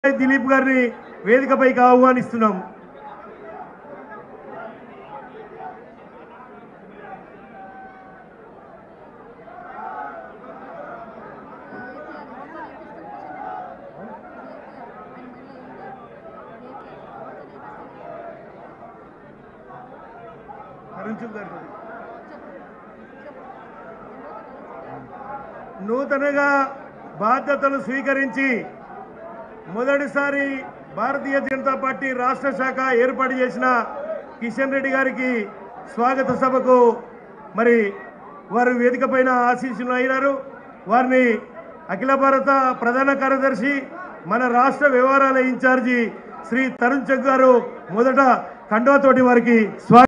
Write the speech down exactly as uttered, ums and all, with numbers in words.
దిలీప్ గారిని వేదికపైకి ఆహ్వానిస్తున్నాం. నూతనంగా బాధ్యతలు స్వీకరించి మొదటిసారి భారతీయ జనతా పార్టీ రాష్ట్ర శాఖ ఏర్పాటు చేసిన కిషన్ రెడ్డి గారికి స్వాగత సభకు మరి వారు వేదిక పైన ఆశీస్సులు అయినారు. వారిని అఖిల భారత ప్రధాన కార్యదర్శి మన రాష్ట్ర వ్యవహారాల ఇన్ఛార్జి శ్రీ తరుణ్ చెగ్ గారు మొదట కండువాతోటి వారికి స్వాగతం